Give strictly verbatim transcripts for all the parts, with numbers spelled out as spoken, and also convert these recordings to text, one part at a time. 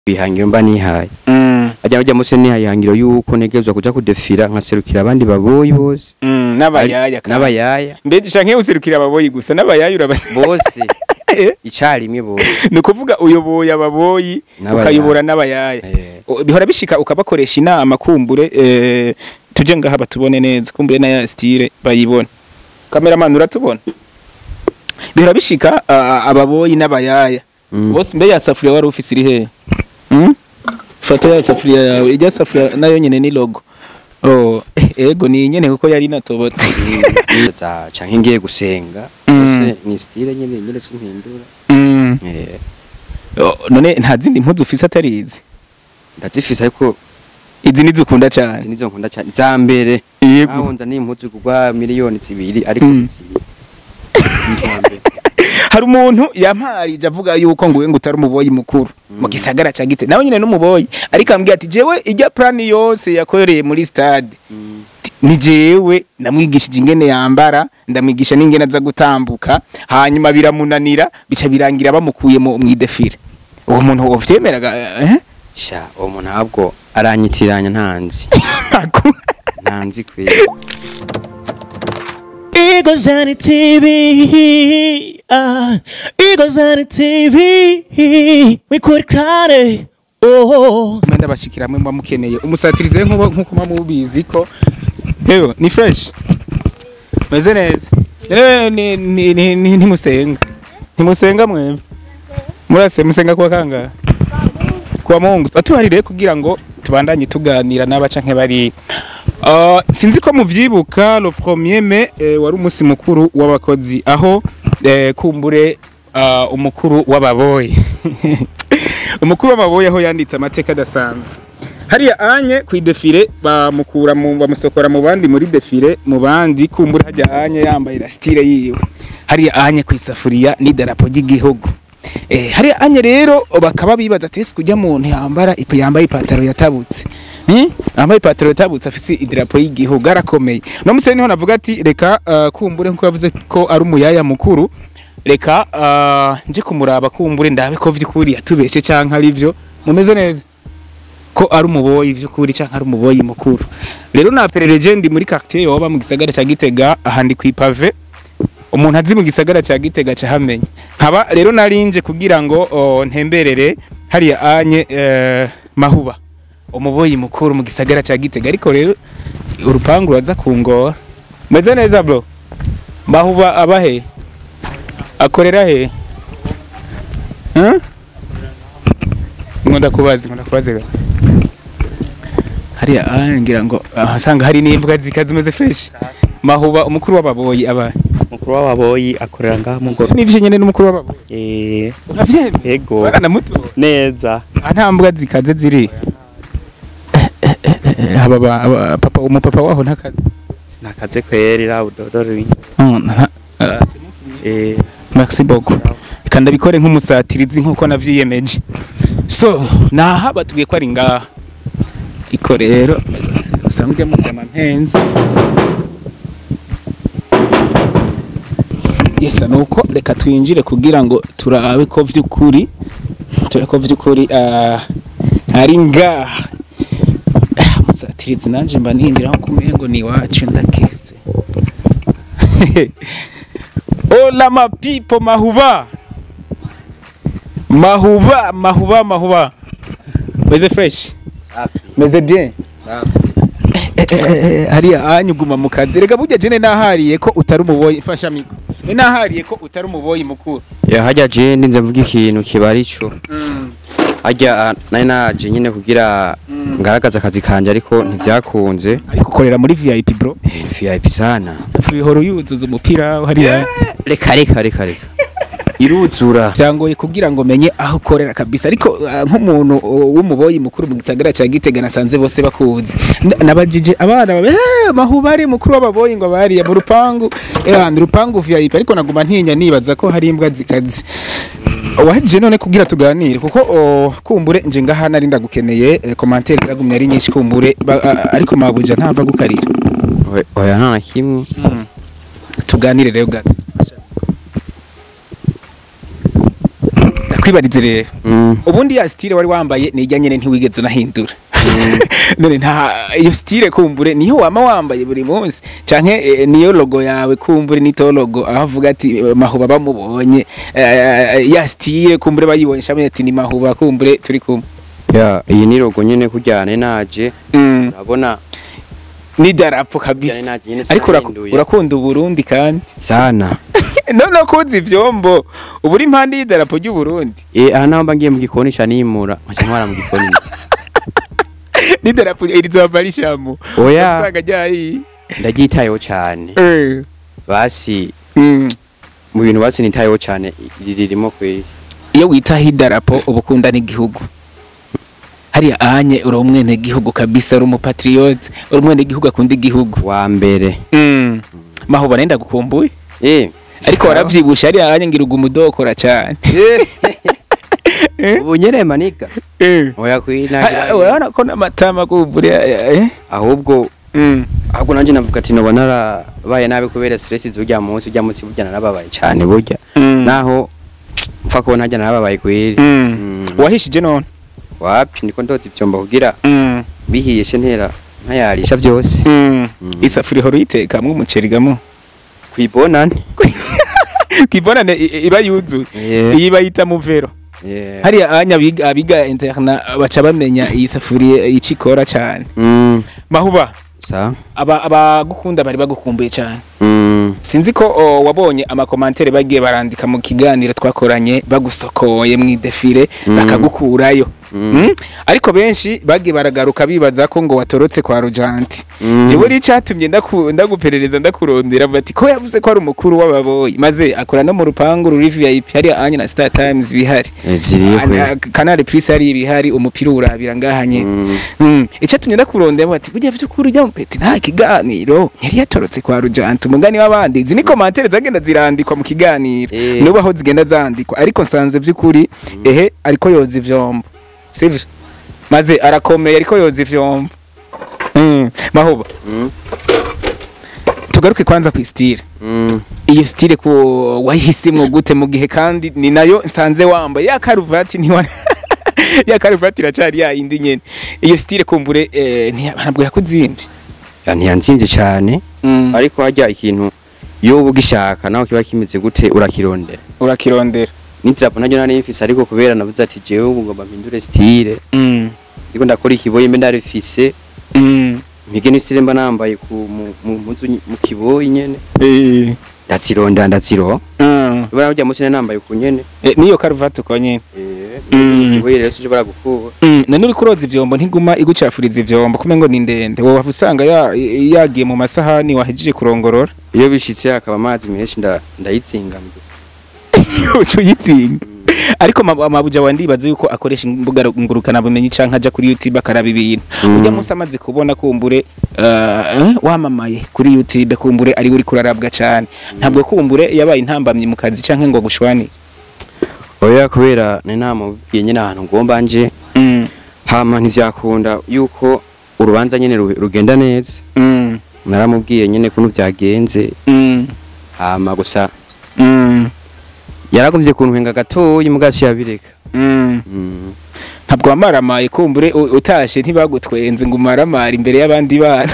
bihangiro mba nihaye mm ajya bajya muse nihaye ihangiro yuko negezwa kuja kudefira nkaserukira abandi baboyi bose mm n'abayaya n'abayaya mbeje canke userukira ababoyi gusa n'abayaya uraba bose icari imwe bose ni kuvuga uyoboye ababoyi ukayobora n'abayaya bihora bishika ukabakoresha inama kumbure eh tuje ngaha batubone neza kumbure na ya style bayibona cameraman uratubona bihora bishika ababoyi n'abayaya bose mbe ya safuriya wari ufise iri he mm foto ya safuriya yawe ijya safuriya nayo nyene ni logo oh ego ni nyene kuko yari natobotse za canke ngiye gusenga bose ni style nyene nyene simpindura mm eh none nta zindi impuzu ufise atarizi ndazifise ariko izi nizo ukunda cyane izi nizo nkunda cyane za mbere aho nda ni impuzu kugwa miliyoni zibiri ariko hari umuntu yamparije avuga yuko nguwe ngo utari umuboyi mukuru mu gisagara ca Gite nawe nyine n'umuboyi ariko ambwiye ati jewe ijya plan yose yakoreye muri stade ni jewe namwigishije ingene yambara ndamwigisha n'ingene aza gutambuka hanyuma biramunanira bica birangira bamukuye mu mwidefire uwo muntu wovyemeraga eh sha uwo muntu ntabwo aranyitiranya ntanzi ntanzi kwe Eagles on T V, ah, Eagles on T V, we could cry. Oh, mwenda bashikira mwe bamukeneye umusatirize nkuko nkuko mamubizi ko heyo ni fresh meze neza rero ni ni ni ni musenga ni musenga mwe murase musenga kwa kanga kwa Mungu batuharire kugira ngo tubandanye tuganira n'abaca nke bari Uh, sinzi ko muvyibuka le premier mai eh, wari umusi mukuru w'abakozi aho eh, kumbure uh, umukuru w'ababoyi umukuru w'ababoyi aho yanditse amateka dasanzwe hariya anye ku defile bamukura mu bamusokora mu bandi muri defile mu bandi kumbure hajya anye yambaye la style yiwe hariya anye ku isafuriya ni darapo ry'igihugu eh hariya anye rero bakaba bibaza tese kujya muntu yambara ipo yambaye ipataro yatabutse eh ambaye ipataro yatabutse afise idarapo y'igihugu arakomeye no museni niho navuga ati reka uh, kumbure nko yavuze ko ari umuyaya mukuru reka uh, nje kumuraba kumbure ndabe ko vy'ukuri yatubeshe canka ari byo mumeze neza ko ari umuboyi vy'ukuri canka ari umuboyi mukuru rero na pere legend muri quartier yoba mu gisagara ca Gitega ahandi kwipave umuntu azi mu gisagara ca Gitega ca hamenye nkaba rero narinje kugira ngo uh, ntemberere hariya anye uh, mahuba umuboyi mukuru mu gisagara ca Gitega ariko rero urupangu rwaza kungora meze neza bro mahuba abahe akorera he huh ngunda kubazi ngunda kubaze hariya angira ngo asanga hari n'imbwa zikazumeze fresh mahuba umukuru w'ababoyi aba mukuru w'ababoyi akorera ngaha mu ngoro nivyo nyene n'umukuru w'ababoyi eh uravyemye yego bana muto neza nta mbwa zikaze ziri haba papa umupapa waho ntakaze nakaze kwerera udodoro eh merci beaucoup kandi bikore nk'umusatirizi nkuko navyiyemeje so naha batubwiye ko ari ngaha iko rero usanzwe mu jama mpenzi yesa nuko reka twinjire kugira ngo turabe ko vy'ukuri turabe ko vy'ukuri ari ngaha musatirizi nanje mba ninjira nko kumengo ni wacu ndakese Hola ma people mahuba mahuba mahuba mahuba meze fresh safi meze bien safi hariya anyuguma mu kazi rega burya jene nahariye ko utari umuboyi fasha miko ni nahariye ko utari umuboyi mukuru ya hajya je ndinze mvuga ikintu kibari cyo hajya nari naje nyine kugira ngaragaza akazi kanje ariko ntivyakunze ariko korera muri V I P bro V I P sana safi bihoro yuzuza umupira hariya reka reka reka reka iruzura byangoye kugira ngo menye aho korera kabisa ariko uh, nk'umuntu uh, w'umuboyi mukuru mu gisagara ca Gitega nasanze bose bakuzi nabajije abana babe hey, mahubari mukuru w'ababoyi ngo bari mu rupangu eh rupangu V I P ariko naguma ntinya nibaza ko hari imbwa zikazi waje none kugira tuganire kuko uh, kumbure nje ngaha nari ndagukeneye eh, commentaire zagumye ari nyinshi kumbure uh, ariko mabuja ntava gukarira oya nta kimwe mm. tuganire rero gato ndakwibarize rero Mm. ubundi ya style wari wambaye nijya nyene ntiwigeze unahindura none nta iyo style kumbure niyo wama wambaye buri munsi canke eh, niyo logo yawe kumbure nito logo aho avuga ati eh, Mahuba bamubonye eh, ya style kumbure bayibonye shamye ati ni Mahuba kumbure turi kumwe ya iyi ni logo nyene kujyane naje mm. urabona ni darapo Jane kabisa naje nyene ariko uraku- sinahinduye. urakunda Uburundi kandi sana none kuzi ivyombo uburi impande y'idarapo ry'u Burundi eh aha naho mba ngiye mu gikoni ca nimura nkaca ntwara mu gikoni ni darapo irizoba rishamu oya usanga ryayi ndaryitayeho cane eh basi mm. mu bintu basi nitayeho cane iri ririmo kweri iyo witaho idarapo ubukunda n'igihugu hariya anye uri umwene gihugu kabisa uri umupatriote uri umwene gihugu akunda igihugu wa mbere mm. Mahuba nenda gukumbuye eh ariko waravyibusha hariya anye ngira ugumudokora cyane ubu nyene maniga eh oya kwina urabona ko n'amatama kumbure eh ahubwo mm. ahubwo nanje navuga ati noba narabaye nabi kubera stress z'urya munsi urya munsi burya narababaye cane burya Mm. naho mfa kubona hajya narababaye kweri Mm. Mm. wahishije none wapi niko ndoza ivyomba kugira mm. bihiyeshe ntera nkayarisha vyose mm. Mm. isafuriya horo yitekamwe umuceri gamo kwibonane kwibonane i- iba yuzuye Yeah. iyi bayita muvero Yeah. hariya anya abiga abiga interna baca bamenya iyi safuriya icikora cyane Mm. Mahuba sa aba abagukunda bari bagukumbuye cyane Mm. sinzi ko o, wabonye amakomantere bagiye barandika mu kiganiro twakoranye bagusokoye mu idefile Mm. bakagukurayo Mm. Mm? ariko benshi bagiye baragaruka bibaza ko ngo watorotse kwa Rojanti Mm. jewe ri cyatumye ndaku- ndaguperereza ndakurondera bati ko yavuze ko ari umukuru w'ababoyi maze akora no mu rupangu ruri V I P hari anya na Star Times bihari Eh, ziriyo kweri Canal Plus hari ibihari umupira urabira ngahanye Mm. mm. icyatumye ndakurondera bati burya by'ukuri ujya mu peti nta kiganiro yari yatorotse kwa Rojanti umugani w'abandi izi ni komantere zagenda zirandikwa mu kiganiro Eh. nuba aho zigenda zandikwa ariko nsanze by'ukuri ehe ariko yoza ivyombo sivyo maze arakomeye ariko yoza ivyombo mm. Mahuba Mm. tugaruke kwanza ku style Mm. iyo style ko wayihisimwo gute mu gihe kandi ni nayo nsanze wambaye ya karuvati ntiwa ya karuvati iracari ya indi nyene iyo style kumbure eh, ntabwo yakuzimvye Ya ntiyanzimvye cane mm. ariko hajya ikintu iyo uba ugishaka naho kiba kimeze gute urakirondera urakirondera n'idarapo naryo nari mfise ariko kubera navuze ati jewe ubu ngomba mpindure style mm. ndiko ndakora ikiboyi mbe ndarifise mm. mpige n'istyle mba nambaye ku mu- mu mpuzu ny- mu kiboyi nyene eh. ndazironda ndaziro mm. ubona urya munsi nari nambaye ku nyene eh, niyo karuvati uko nyene eh Mm. ikiboyi rero sinshobora gukura mm. none uri kuroza ivyombo ntiguma igucafuriza ivyombo kumengo ni ndende wowe usanga ya- yagiye mu masahani wahejije kurongorora iyo bishitse hakaba amazi menshi nda- ndayitsinga mu gifu. uyitsinga ariko ma- amabuja wandibaza yuko akoresha imbuga ngurukana bumenyi canke aja kuri YouTube akaraba ibintu Mm. urya munsi amaze kubona kumbure uh, wamamaye kuri YouTube kumbure ari uri kurarabwa cane ntabwo kumbure yabaye intambamye mu kazi canke ngo gushwani oya kubera nari namubwiye nyene ahantu ngomba nje mm. hama ntivyakunda yuko urubanza nyene ru- rugenda neza mm. naramubwiye nyene kuntu vyagenze mm. hama gusa mm. yaragomvye kuntwenga gatoyi mugaci yabireka mm. Mm. ntabwo wamaramaye kumbure u- utashe ntibagutwenze ngo umaramare imbere y'abandi bana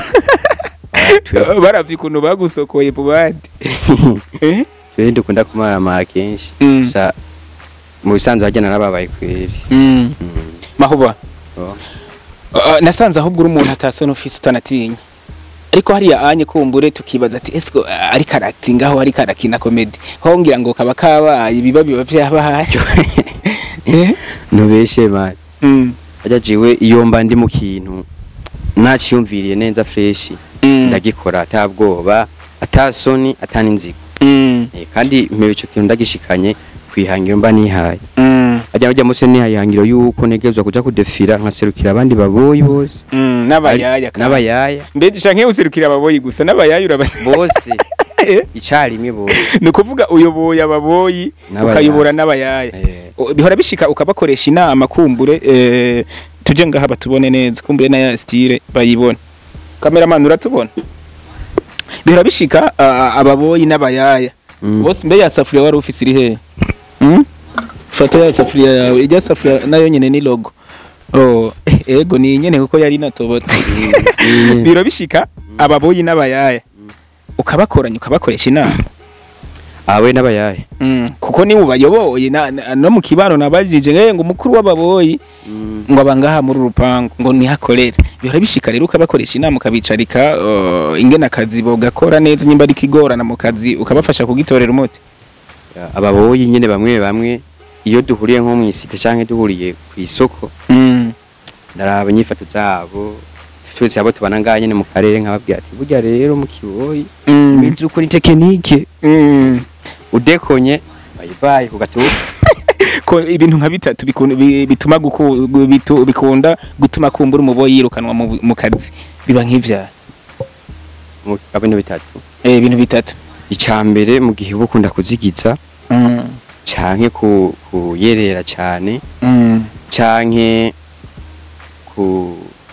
baravye ukuntu bagusokoye mu bandi eh? Twe dukunda kumaramara kenshi Mm. gusa mu bisanzwe hajya narababaye kweri mm. Mm. Mahuba Oh. Uh, nasanze ahubwo uri umuntu atasona ufise utanatinya ariko hariya anye kumbure tukibaza ati ese uh, ari acting aho ari karakina comedy ho ngira ngo kaba kabaye biba biba vyabaye eh Nubeshe man mm. hajya jiwe iyo mba ndi mu kintu naciyumviriye neza fresh mm. ndagikora atabwoba atasoni ataninzigo mm. Eh, kandi mpewe ico kintu ndagishikanye kwihangiro mba nihaye mm. hajya bajya muse nihaye ihangiro yuko negezwa kuja kudefira nkaserukira abandi baboyi bose mm. n'abayaya kandi. n'abayaya mbege canke userukira ababoyi gusa n'abayaya uraba bose icarimwe bose ni ukuvuga uyoboye ababoyi N'abayaya. ukayobora n'abayaya Eh. O, bihora bishika ukabakoresha inama kumbure eh, tuje ngaha batubone neza kumbure na ya style bayibone cameraman uratubona bihora bishika uh, ababoyi n'abayaya Mm. bose mbe ya safuriya wari ufise iri he mm? fata ya safuriya yawe ijya safuriya nayo nyene ni logo oh ego ni nyene kuko yari natobotse biro bishika ababoyi n'abayaya ukabakoranya ukabakoresha inama awe n'abayaye mm. kuko ni ubayoboye na, na, no mu kibano nabajije nge ngo mukuru w'ababoyi mm. ngo abangaha muri rupango ngo ni hakorere bihora bishika rero ukabakoresha inama ukabicarika uh, ingena kazi bogakora neza nyimba ari kigorana mu kazi ukabafasha kugitorera umuti ababoyi nyene bamwe bamwe iyo duhuriye nko mu isite canke duhuriye ku isoko mm. ndaraba nyifato zabo twese abo tubana ngaye nyene mu karere nkababwira ati burya rero mu kiboyi mm. bizi uko ni tekinike mm. udekonye bayibaye kugatuka ko ibintu nka bitatu bituma bitu, bikunda gutuma kumbura umuboyi yirukanwa mu kazi biba nk'ivya mu abintu bitatu eh ibintu bitatu icambere mu gihe ubukunda kuzigiza mm. canke ku kuyerera cyane mm. canke ku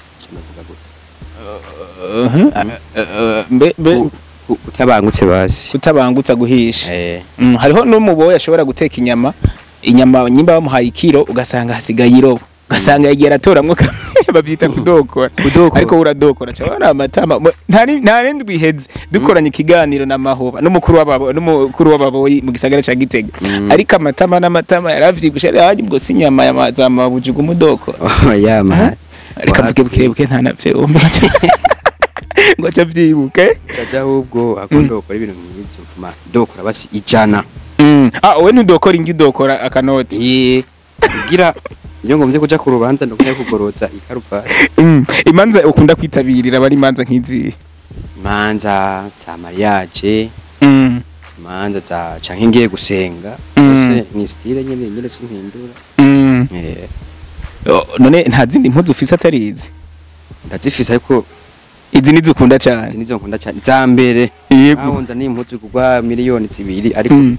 mbe mbe kutabangutse basi kutabangutsa guhisha eh mm, hariho n'umuboya ashobora guteka inyama inyama nyimba bamuhaye ikiro ugasanga hasigaye irobo ugasanga yegera atoramwe babyita kudokora ariko uradokora cyabona amatama ntari ntarendwi iheze dukoranye ikiganiro n'amahoba n'umukuru w'ababo n'umukuru w'ababoyi mu gisagara ca Gitega mm. ariko amatama n'amatama yaravyigusha yaje ubwo sinyama yamazama bujuga umudoko yama reka mvuge bukebuke nta navyo ngo chavyibuke kaja ubwo akunda gukora ibintu nk'ibyo kuma dokora basi ijana mm. ah we ntudokora ingi udokora akanoti eh kugira iyo ngomvye kuja ku rubanza ndokwiye kugoroza ikaruva mm. imanza ukunda kwitabirira bari imanza nk'izi imanza za mariage mm. imanza za canke ngiye gusenga mm. bose ni style nyene nyene simpindura mm. eh oh, none nta zindi mpuzu ufise atarizi ndazifise ariko izi nizo ukunda cyane izi nizo nkunda cyane za mbere aho nda ni impuzu kugwa miliyoni zibiri ariko mm.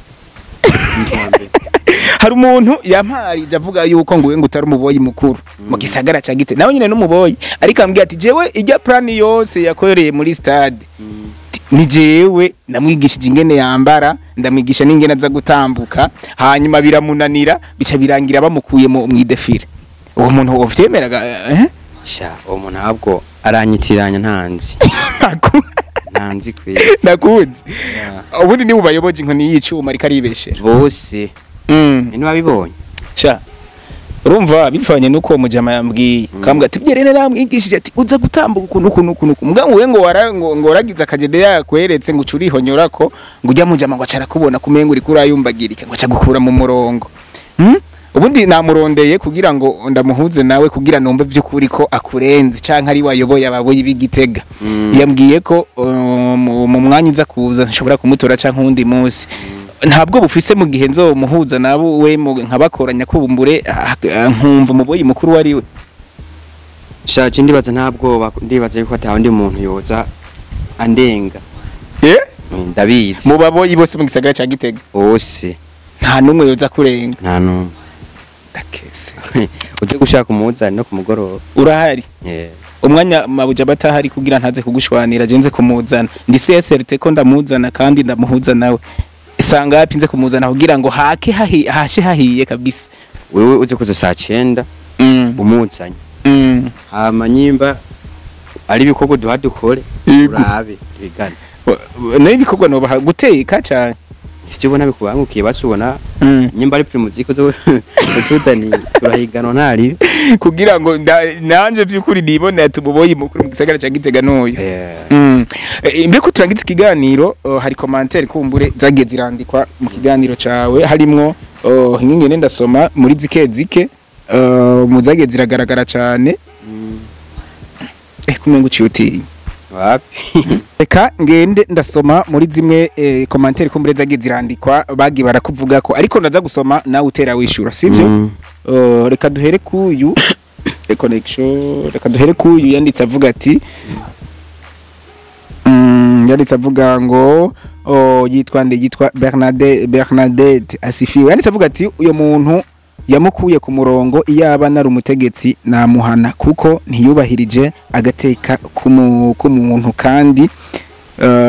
hari umuntu yamparije avuga yuko nguwe ngo utari umuboyi mukuru mm. mu gisagara ca Gitega nawe nyine n'umuboyi ariko ambwiye ati jewe ijya plan yose yakoreye muri stade mm. ni jewe namwigishije ingene yambara ndamwigisha n'ingene aza gutambuka hanyuma biramunanira bica birangira bamukuye mu mwidefire uwo muntu uvyemeraga eh sha uwo muntu ntabwo aranyitiranya ntanzi ntanzi kwe nakuzi ubundi ni ubayoboje inkoni y'icuma ariko aribeshera bose mm ni wabibonye sha urumva bivanye nuko mujama yambwiye mm. kambwa ati byerene namwigishije ati uza gutambuka ukuntu ukuntu ukuntu mbwa ngo ngo wara ngo ngoragiza akagede yakweretse ngo ucurihonyorako ngo ujya mujama ngo acara kubona kumenga uri kurayumbagirika ngo aca gukura mu murongo mm? ubundi namurondeye kugira ngo ndamuhuze nawe kugira numve by'ukuri ko akurenze canke ari wayoboye ababoyi b'Igitega mm. yambwiye ko uh, mu mwanya uza kuza nshobora kumutora canke undi munsi mm. ntabwo bufise mu gihe nzo muhuza nabo we nkabakoranya kubumbure nkumva umuboyi mukuru wari we shaje ndibaza ntabwo ndibaza yuko ataho ndi muntu yoza andenga eh ndabizi mu baboyi bose mu gisagara ca Gitega bose nta numwe yoza kurenga nta numwe dakese uze gushaka umuzani no kumugoroba urahari yeah. umwanya mabuja batahari kugira ntaze kugushwanira jenze kumuzana ndi C S R T ko ndamuzana kandi ndamuhuza nawe isanga yapinze kumuzana kugira ngo hake hahi hashe hahiye kabisa wewe uze kuza saa cyenda mm. umuzanye mm. hama nyimba ari bikoko duha dukore urabe bigana nayo bikoko no guteka cyane ivyo ubona bikubangukiye basubona mm. nyimba ari primuziko zo tuzani turahigano ntari kugira ngo nanje byukuri nibone atuboboyi mukuru mu gisagara ca Gitega noyo yeah. mm. e, mbeko turangiza ikiganiro uh, hari commentaire kumbure zagiye zirandikwa mu kiganiro cawe harimwo uh, ingene ndasoma muri zike zike uh, mu zagiye ziragaragara cyane mm. eh kumengo ciuti wapi eka ngende ndasoma muri zimwe eh, commentaire kumbure zagiye zirandikwa bagi barakuvuga ko ariko ndaza gusoma nawe utera wishura sivyo mm. uh, reka duhere kuyu connection reka duhere kuyu yanditse avuga ati mm, yanditse avuga ngo oh, yitwa nde yitwa Bernadette Bernadette Asifiwe yanditse avuga ati uyo muntu yamukuye ku murongo iyaba nari umutegetsi namuhana kuko ntiyubahirije agateka k'umuntu kandi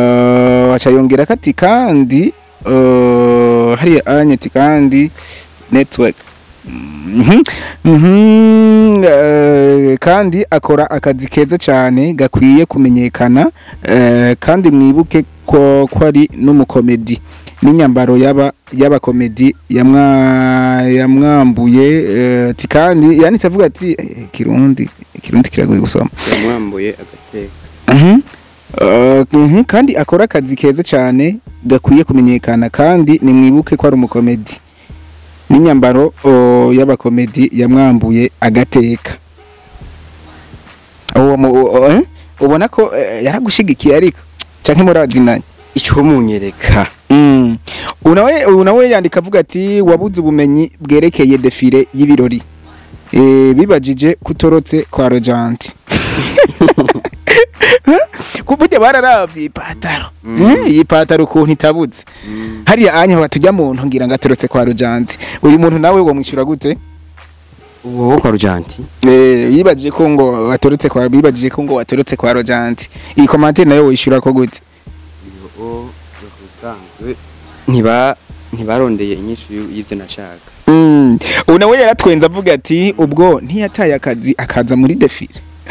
uh, aca yongera kati kandi uh, hari anyeti kandi network. Mhm. Mhm. eh, kandi akora akazi keza cyane gakwiye kumenyekana, eh, kandi mwibuke ko ko ari n'umukomedi n'inyambaro yaba yaba komedi yamwa yamwambuye, eh, ati kandi yanitse avuga ati eh, kirundi kirundi kiragoye gusoma. yamwambuye agateka. Mhm. Uh, mhm, kandi akora akazi keza cyane gakwiye kumenyekana, kandi nimwibuke ko ari umukomedi n'inyambaro uh, y'abakomedi yamwambuye agateka. Uwo mu- uh, eh? ubona ko uh, yaragushigikiye ariko canke murazinanye. icyo munyereka Mm. Unawe unawe yandika avuga ati wabuze ubumenyi bwerekeye defile y'ibirori. Eh, bibajije kutorotse kwa Rojanti. Kuburya bararavye ipataro. Eh, iyi pataro ukuntu itabuze. Hariya anya batujya muntu ngira ngatorotse kwa Rojanti. Uyu muntu nawe wo mwishyura gute? uwo wo kwa Rujanti Eh, yibajije ko ngo watorotse kwa bibajije ko ngo watorotse kwa Rojanti. Iyi commentaire nayo wishyura ko gute? uwo usanzwe ntiba ntibarondeye inyishu y'ibyo nashaka. Mm. Ubu nawe yaratwenza avuga ati ubwo ntiyataye akazi akaza muri defile.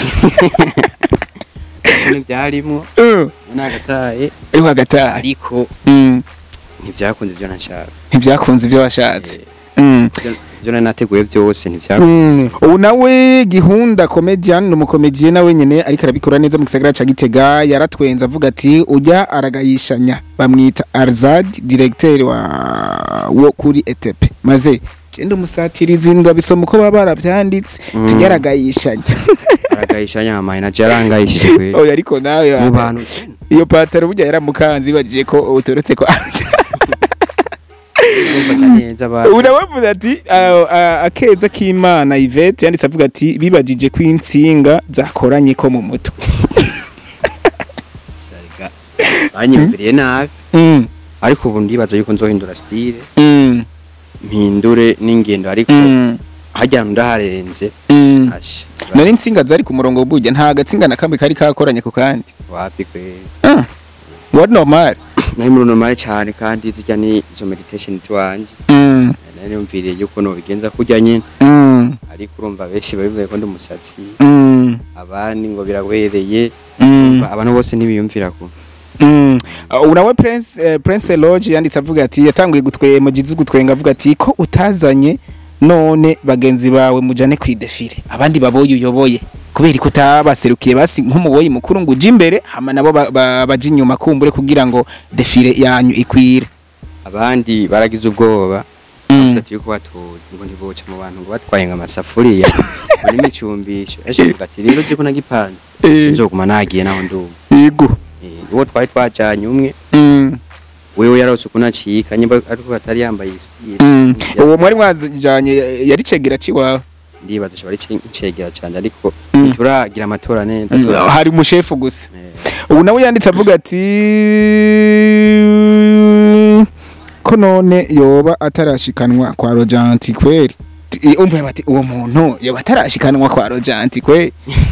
Ntibyarimo Uh. nagataye Ariko agataha. ariko Mm. ntibyakunze ibyo nashaka. Ntibyakunze ibyo washatse. Mm. ibyo nari nateguye byose ntibyakunze. Mm. Ubu nawe Gihunda comedian n'umukomediye nawe nyene ariko arabikora neza mu gisagara ca Gitega, yaratwenza avuga ati ujya aragayishanya bamwita Arzad, directeur wa wo kuri E T P, maze genda umusatirizi ndabisoma uko baba baravyanditse Mm. tugeragayishanya. aragayisha nyama ina jarangayishije kweli Oya ariko nawe mu bantu iyo pataro burya yaramukanze bagiye ko utoretse ko bumva neza ba urabavuze ati a- a- akeza k'Imana Yvette yanditse avuga ati bibajije ko insinga zakoranye ko mu mutwe. banyumviriye nabi Mm. ariko ubu ndibaza yuko nzohindura style Mm. mpindure n'ingendo ariko Mm. hajya ndaharenze Mm. ashe Nari insinga zari ku murongo burya nta gatsinga na kamwe kari kakoranye ku kandi. wapi kweli Ah. What normal? nari muri normal cyane kandi zijya ni izo meditation twanje Mm. nari yumviriye yuko no bigenza kujya nyine Mm. ariko urumva benshi babivuye ko ndi umusatsi Mm. abandi ngo birabereye Mm. urumva abantu bose ntibiyumvira ko Mm. Uh, unawe Prince uh, Prince Lodge yanditse avuga ati yatanguye gutwe mu gizu gutwenga avuga ati ko utazanye none bagenzi bawe mujane kwidefire abandi baboye uyoboye kubera ko utabaserukiye basi nk'umuboyi mukuru ngo uje imbere hama nabo ba- ba- baje inyuma kumbure kugira ngo defire yanyu ikwire. abandi baragize ubwoba Mm. ati yuko batoye ngo ntiboca mu bantu ngo batwaye ngo amasafuriya muri micumbisho eshe bati rero je ko nagipanda Eh. nzoguma nagiye naho ndumva Yego. Eh, uwo twari twajanye umwe Mm. wewe yarose kunacika nyimba ariko batari yambaye style Mm. Uwo mwari mwajanye yari cegera ciwawe. ndibaza cyo bari cegera cyane ariko Mm. turagira amatora neza Mm. tura- Hari umushefu gusa. Eh, Ubu nawe yanditse avuga ati ko none yoba atarashikanwa kwa Rojanti kweri. Ti- Umva bati uwo muntu yoba atarashikanwa kwa Rojanti kweri.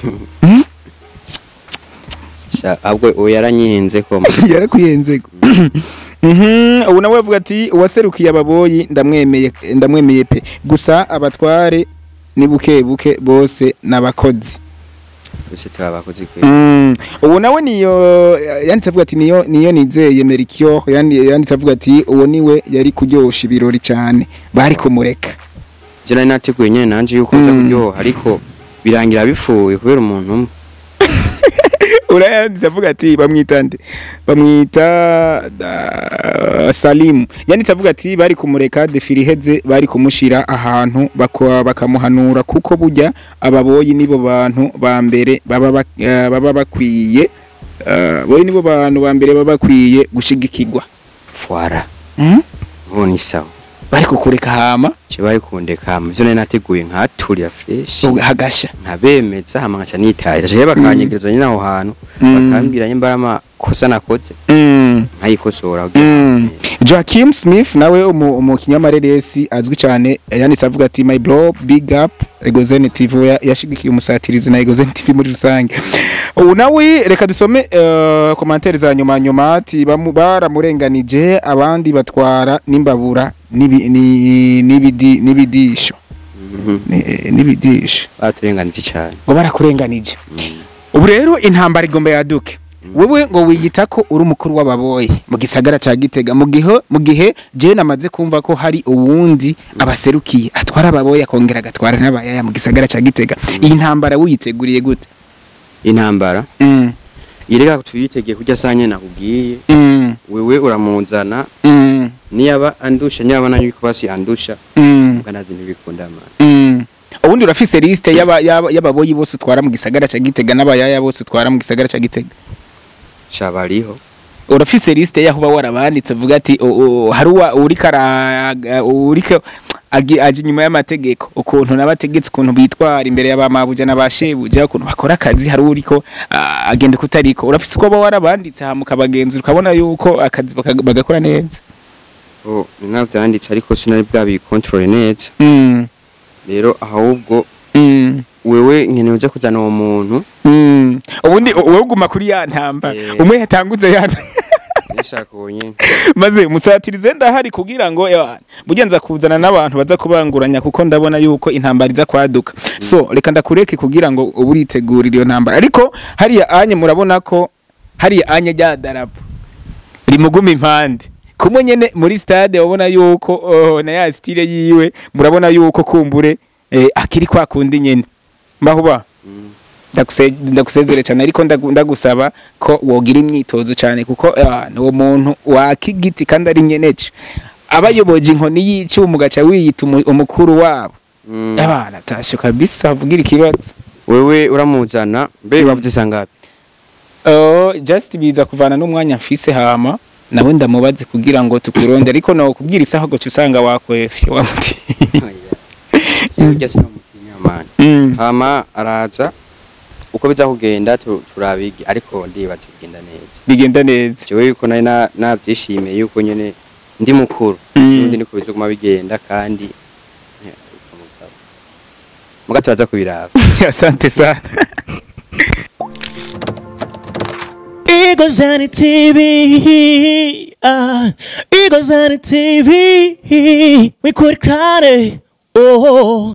sha abwo uwo yaranyihinze ko Yarakuyenze. Mhm, ubu nawe avuga ati uwaserukiye ababoyi ndamwemeye ndamwemeye pe. Gusa abatware ni buke buke bose nabakozi. bose twabakoze kwe Mm. Ubu nawe niyo yanditse avuga ati niyo niyo nizeye Mercure yandi yanditse avuga ati uwo niwe yari kuryosha ibirori cyane bari kumureka. je nari nateguye nyene nanje yuko nza Mm. kuryoha ariko birangira bifuye kubera umuntu umwe Urayanditse avuga ati bamwitande bamwita da, Salim yanditse avuga ati bari kumureka defile iheze bari kumushira ahantu bako- bakamuhanura kuko burya ababoyi nibo bantu ba mbere baba bak- eh, baba bakwiye eh, boyi nibo bantu ba mbere baba bakwiye gushigikirwa. fwara Mm? ubu ni sawa Bari kukureka hama je bari kundeka mu byo nari nateguye nkaturira fresh hagasha. ntabemeza hama nkaca nitahira je bakanyegereza nyine aho hantu Mm. bakambwira nyimba amakosa nakoze Mm. nkayikosora Mm. Joaquin Smith nawe umu, umu kinyamareresi azwi cyane yanditse avuga ati my bro big up Egozen T V ya- yashigikiye umusatirizi na Egozen T V muri rusange. Ubu nawe reka dusome uh, commentaire za nyuma nyuma ati bamu- baramurenganije abandi batwara n'imbabura nibi- ni- n'ibidi n'ibidi n'ibidisho Ni- n'ibidisho baturenganije cyane ngo barakurenganije ubu rero intambara igomba yaduke wowe ngo wiyita ko uri umukuru w'ababoyi mu gisagara ca Gitega mu gihe mu gihe je namaze kumva ko hari uwundi abaserukiye atwara ababoyi akongera agatwara n'abayaya mu gisagara ca Gitega iyi ntambara wiyiteguriye gute intambara mm. ireka tuyitegeye kujya sanye nakubwiye mm. wewe uramuzana mm. niyaba andusha niyaba nanyu bikubasi andusha mm. mukanazi ntibikunda amana mm. ubundi urafise liste yaba y'ababoyi bose twara mu gisagara ca Gitega n'abayaya bose twara mu gisagara ca Gitega shabariho urafise liste yaho ba warabanditse vuga ati hari uri kara uri aje nyuma y'amategeko ukuntu nabategetse ukuntu bitwara imbere y'abamabuja n'abashebuja ukuntu bakora akazi hari uriko agende kutariko urafise uko ba warabanditse ha mukabagenzi ukabona yuko akazi bagakora neza oh ninavyanditse ariko sinari bwabi control neza mm rero ahubwo mm wewe nkeneye uza kuzana uwo muntu mm ubundi wewe uguma kuri ya ntamba umwe yatanguze yana nishaka ubonye maze musatirize ndahari kugira ngo bugenza kuzana n'abantu baza kubanguranya kuko ndabona yuko intambara iza kwaduka so reka ndakureke kugira ngo uburitegurire iyo ntambara ariko hariya anye murabona ko hariya anye rya darapo rimuguma impande kumwe nyene muri stade wabona yuko oh, na ya style yiwe murabona yuko kumbure eh, akiri kwa kundi nyene mbahuba ndakuse ndakusezere cyane ariko ndagusaba ko wogira imyitozo cyane kuko uwo muntu wakigiti kandi ari nyeneje abayoboje inkoni y'icyuma gaca wiyita umukuru wabo abana tasho kabisa avugira ikibazo wewe uramuzana mbe bavuze sangapi oh just biza kuvana n'umwanya mfise hama nawe ndamubaze kugira ngo tukuronde ariko no kubwira isaho go usanga wakwefye wamuti ujya sino mutinya man hama araza uko biza kugenda turabigi ariko ndibatse bigenda neza bigenda neza jewe yuko nari navyishimiye yuko nyene ndi mukuru ndi niko bizoguma bigenda kandi mugato baza kubiraba asante sana Eagles on T V, ah, Eagles on T V, we could cry, oh.